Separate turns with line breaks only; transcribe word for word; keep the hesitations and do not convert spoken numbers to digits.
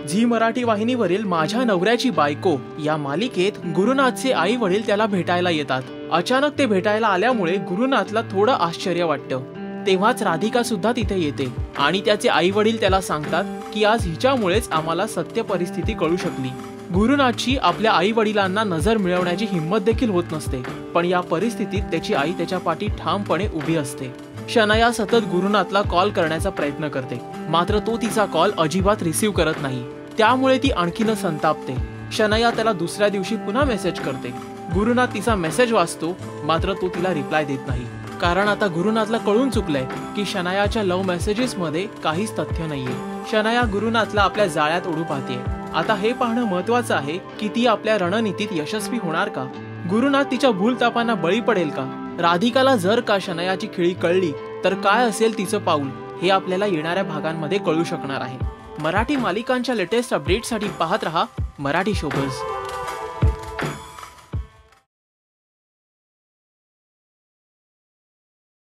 Zee Marathi वाहिनीवरील माझ्या नवऱ्याची बायको या मालिकेत गुरुनाथचे आई वडील त्याला भेटायला येतात। अचानक ते भेटायला आल्यामुळे गुरुनाथला थोडं आश्चर्य वाटतं। तेव्हाच राधिका सुद्धा तिथे येते आणि त्याचे आई वडील त्याला सांगतात की आज हिच्यामुळेच आम्हाला सत्य परिस्थिती कळू शकली। गुरुनाथची आपल्या आई वडिलांना नजर मिळवण्याची हिंमत देखील होत नसते, पण या परिस्थितीत त्याची आई त्याच्या पाठी ठामपणे उभी असते। शनाया सतत गुरुनाथला कॉल करण्याचा प्रयत्न करते, मात्र तो तिचा कॉल अजिबात रिसीव्ह करत नाही। त्यामुळे ती आणखीनच संतापते। शनाया त्याला दुसऱ्या दिवशी पुन्हा मेसेज करते। गुरुनाथ तिचा मेसेज वाचतो, मात्र तो तिला रिप्लाय देत नाही, कारण आता गुरुनाथला कळून चुकलंय की शनायाच्या लव्ह मेसेजेस मध्ये काहीच तथ्य नाहीये। शनाया गुरुनाथला आपल्या जाळ्यात ओढू पाहते। आता हे पाहणं महत्त्वाचं आहे की ती आपल्या रणनीतीत यशस्वी होणार का? गुरुनाथ तिच्या भूलतापांना बळी पडेल का? राधिकाला जर का शनायाची खिळी कळली तर काय असेल तिचं पाऊल, हे आपल्याला येणाऱ्या भागांमध्ये कळू शकणार आहे। मराठी मालिकांच्या लेटेस्ट अपडेटसाठी पाहत रहा मराठी शोबज।